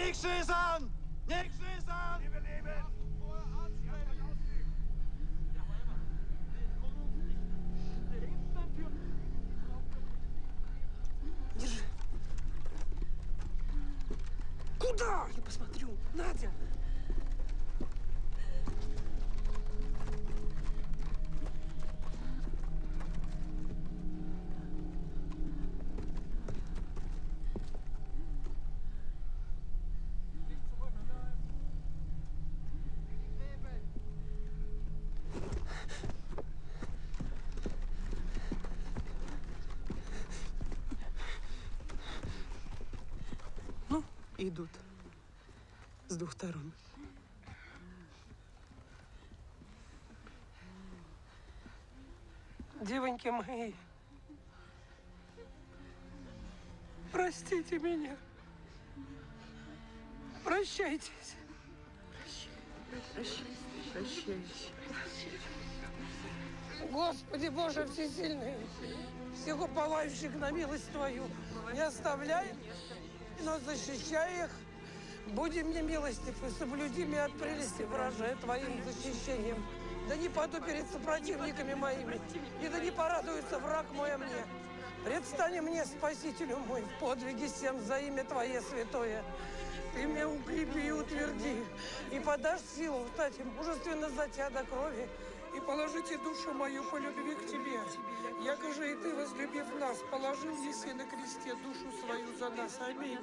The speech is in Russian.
Nicht schießen! Nicht schießen! Wir leben! Держи. Куда? Я посмотрю. Надя! Идут с двух сторон. Девоньки мои, простите меня. Прощайтесь. Прощайтесь. Господи Боже всесильный, всех уповающих на милость Твою, не оставляй, но защищай их, буди мне милостив и соблюди меня от прелести, выражая Твоим защищением. Да не паду перед сопротивниками моими, и да не порадуется враг мой о мне. Предстань мне, Спасителю мой, в подвиге всем за имя Твое святое. Ты меня укрепи и утверди, и подашь силу встать мужественно за Тебя до крови, и положите душу мою по любви к Тебе. Яко же и Ты, возлюбив нас, положил еси на кресте душу свою за нас. Аминь.